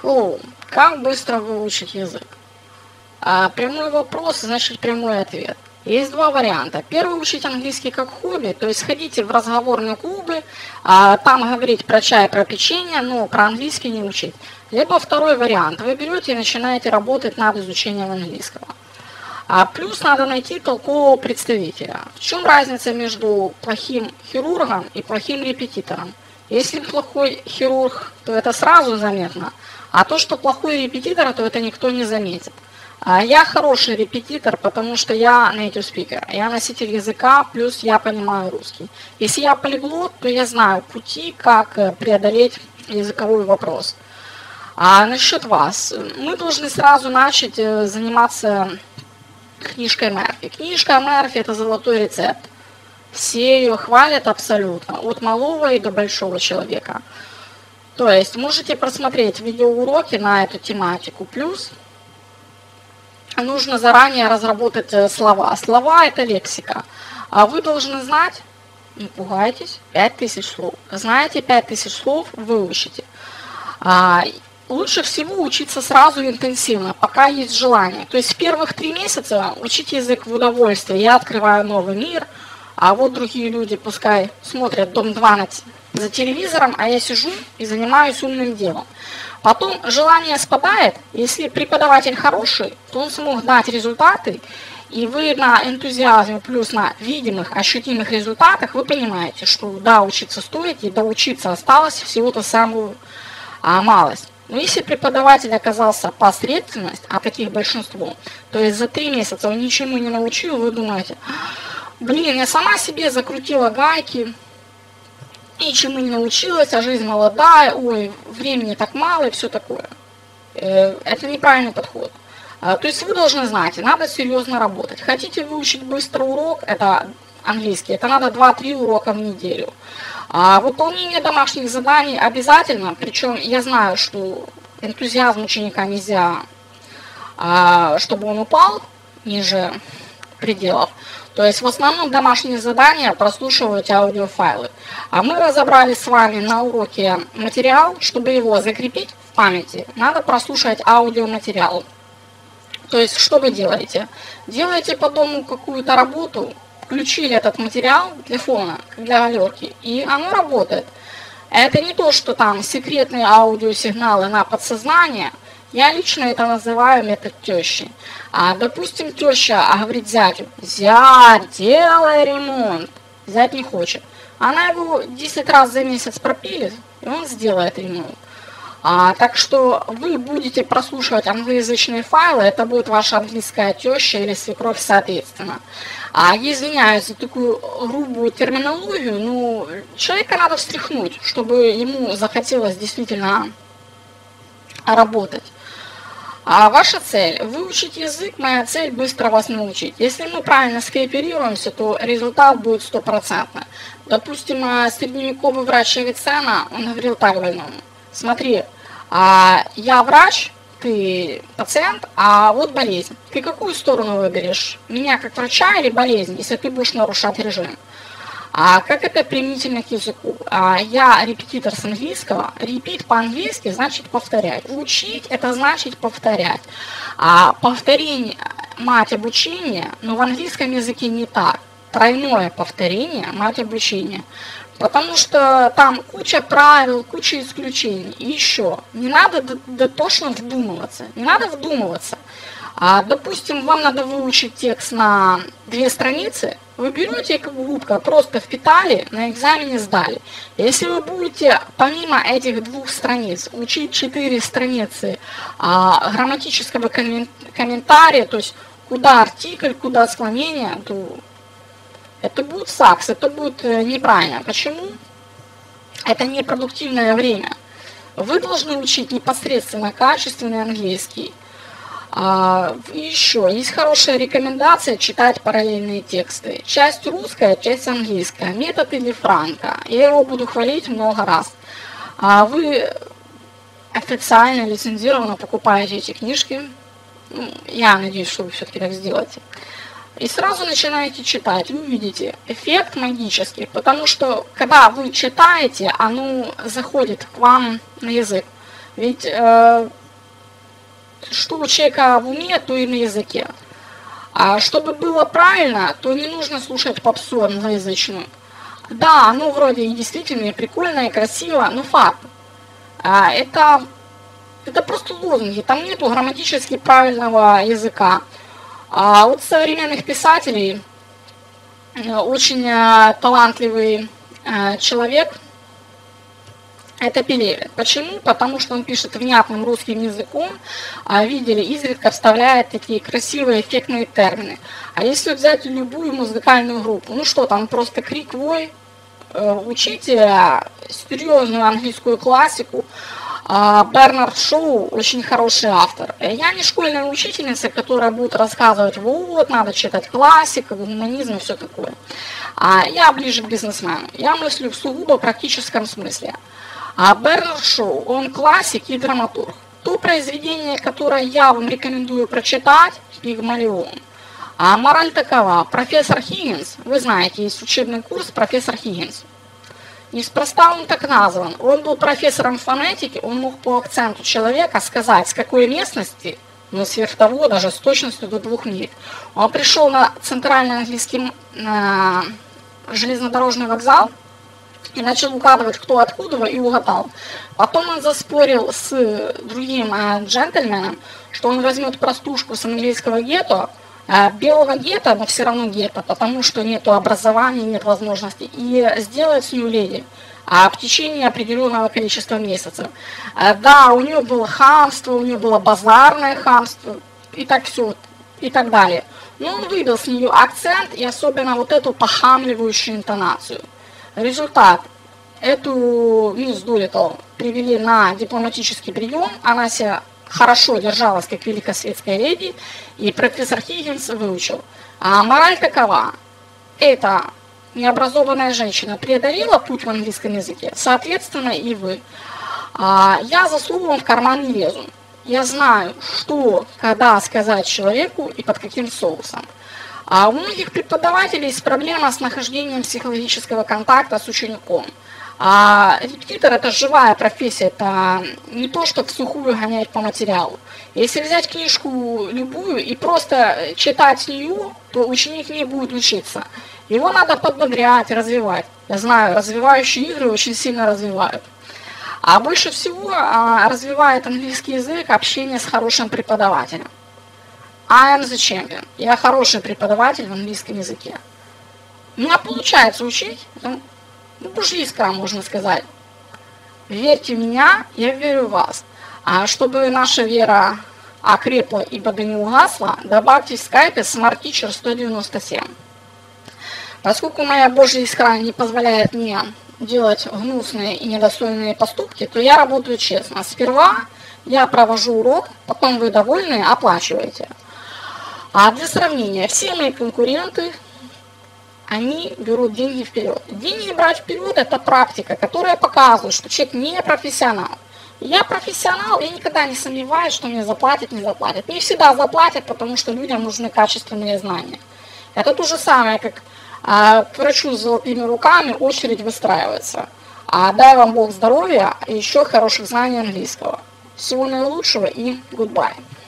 Hello. Как быстро выучить язык? Прямой вопрос, значит прямой ответ. Есть два варианта. Первый — учить английский как хобби, то есть ходите в разговорные клубы, там говорить про чай, про печенье, но про английский не учить. Либо второй вариант. Вы берете и начинаете работать над изучением английского. Плюс надо найти толкового представителя. В чем разница между плохим хирургом и плохим репетитором? Если плохой хирург, то это сразу заметно, а то, что плохой репетитор, то это никто не заметит. Я хороший репетитор, потому что я native speaker, я носитель языка, плюс я понимаю русский. Если я полиглот, то я знаю пути, как преодолеть языковой вопрос. А насчет вас, мы должны сразу начать заниматься книжкой Мерфи. Книжка Мерфи — это золотой рецепт. Все ее хвалят абсолютно, от малого и до большого человека. То есть можете просмотреть видеоуроки на эту тематику. Плюс нужно заранее разработать слова. Слова — это лексика. А вы должны знать, не пугайтесь, 5000 слов. Знаете 5000 слов, выучите. Лучше всего учиться сразу интенсивно, пока есть желание. То есть в первых 3 месяца учить язык в удовольствие. Я открываю новый мир, а вот другие люди пускай смотрят «Дом-2» за телевизором, а я сижу и занимаюсь умным делом. Потом желание спадает. Если преподаватель хороший, то он смог дать результаты, и вы на энтузиазме плюс на видимых, ощутимых результатах, вы понимаете, что да, учиться стоит, и доучиться осталось всего-то самую малость. Но если преподаватель оказался посредственность, а таких большинство, то есть за 3 месяца он ничему не научил, вы думаете: блин, я сама себе закрутила гайки, ничему не научилась, а жизнь молодая, ой, времени так мало и все такое. Это неправильный подход. То есть вы должны знать, надо серьезно работать. Хотите выучить быстро урок, это английский, это надо 2-3 урока в неделю. Выполнение домашних заданий обязательно, причем я знаю, что энтузиазм ученика нельзя, чтобы он упал ниже пределов. То есть в основном домашние задания прослушивать аудиофайлы. А мы разобрали с вами на уроке материал. Чтобы его закрепить в памяти, надо прослушать аудиоматериал. То есть что вы делаете? Делаете по дому какую-то работу, включили этот материал для фона, для галерки, и оно работает. Это не то, что там секретные аудиосигналы на подсознание. Я лично это называю метод тещи. Допустим, теща говорит зятю: зять, делай ремонт. Зять не хочет. Она его 10 раз за месяц пропилит, и он сделает ремонт. Так что вы будете прослушивать англоязычные файлы, это будет ваша английская теща или свекровь соответственно. Извиняюсь за такую грубую терминологию, но человека надо встряхнуть, чтобы ему захотелось действительно работать. Ваша цель — выучить язык, моя цель — быстро вас научить. Если мы правильно скооперируемся, то результат будет 100%. Допустим, средневековый врач Авиценна, он говорил так больному: смотри, я врач, ты пациент, а вот болезнь. Ты какую сторону выберешь? Меня как врача или болезнь, если ты будешь нарушать режим? Как это применительно к языку? Я репетитор с английского. Repeat по-английски значит повторять. Учить — это значит повторять. Повторение — мать обучения, но в английском языке не так. Тройное повторение — мать обучения. Потому что там куча правил, куча исключений. И еще, не надо дотошно вдумываться. Не надо вдумываться. Допустим, вам надо выучить текст на 2 страницы, вы берете как губка, просто впитали, на экзамене сдали. Если вы будете помимо этих 2 страниц учить 4 страницы грамматического комментария, то есть куда артикль, куда склонение, то это будет сакс, это будет неправильно. Почему? Это непродуктивное время. Вы должны учить непосредственно качественный английский. Еще есть хорошая рекомендация читать параллельные тексты. Часть русская, часть английская. Метод или Франко. Я его буду хвалить много раз. Вы официально, лицензированно покупаете эти книжки. Я надеюсь, что вы все-таки так сделаете. И сразу начинаете читать. Вы увидите эффект магический. Потому что когда вы читаете, оно заходит к вам на язык. Ведь что у человека в уме, то и на языке. А чтобы было правильно, то не нужно слушать попсу англоязычную. Да, ну вроде и действительно и прикольно, и красиво, но факт. Это просто лозунги, там нету грамматически правильного языка. А вот современных писателей очень талантливый человек – это Пелевин. Почему? Потому что он пишет внятным русским языком, видели, изредка вставляет такие красивые, эффектные термины. А если взять любую музыкальную группу, ну что там, просто крик, вой, учите серьезную английскую классику. Бернард Шоу очень хороший автор. Я не школьная учительница, которая будет рассказывать, вот, надо читать классику, гуманизм и все такое. Я ближе к бизнесмену. Я мыслю в сугубо практическом смысле. Бернард Шоу, он классик и драматург. То произведение, которое я вам рекомендую прочитать, «Пигмалион». Мораль такова. Профессор Хиггинс, вы знаете, есть учебный курс «Профессор Хиггинс». Неспроста он так назван. Он был профессором фонетики, он мог по акценту человека сказать, с какой местности, но сверх того, даже с точностью до 2 миль. Он пришел на центральный английский железнодорожный вокзал и начал угадывать, кто откуда, и угадал. Потом он заспорил с другим джентльменом, что он возьмет простушку с английского гетто, белого гетто, но все равно гетто, потому что нет образования, нет возможности, и сделает с нее леди в течение определенного количества месяцев. Да, у нее было хамство, у нее было базарное хамство, и так все, и так далее. Но он выбил с нее акцент и особенно вот эту похамливающую интонацию. Результат. Эту мисс Дулиттл привели на дипломатический прием, она себя хорошо держалась как великосветская леди, и профессор Хиггинс выучил. Мораль такова. Эта необразованная женщина преодолела путь в английском языке, соответственно и вы. Я за словом в карман не лезу. Я знаю, что, когда сказать человеку и под каким соусом. У многих преподавателей есть проблема с нахождением психологического контакта с учеником. Репетитор – это живая профессия, это не то, что всухую гонять по материалу. Если взять книжку любую и просто читать ее, то ученик не будет учиться. Его надо подбодрять, развивать. Я знаю, развивающие игры очень сильно развивают. А больше всего развивает английский язык общение с хорошим преподавателем. I am the champion. Я хороший преподаватель в английском языке. У меня получается учить. Божья искра, можно сказать. Верьте в меня, я верю в вас. Чтобы наша вера окрепла и да не угасла, добавьте в скайпе Smart Teacher 197. Поскольку моя Божья искра не позволяет мне делать гнусные и недостойные поступки, то я работаю честно. Сперва я провожу урок, потом вы довольны, оплачиваете. Для сравнения, все мои конкуренты, они берут деньги вперед. Деньги брать вперед – это практика, которая показывает, что человек не профессионал. Я профессионал, я никогда не сомневаюсь, что мне заплатят, не заплатят. Не всегда заплатят, потому что людям нужны качественные знания. Это то же самое, как к врачу с золотыми руками очередь выстраивается. Дай вам Бог здоровья и еще хороших знаний английского. Всего наилучшего и goodbye.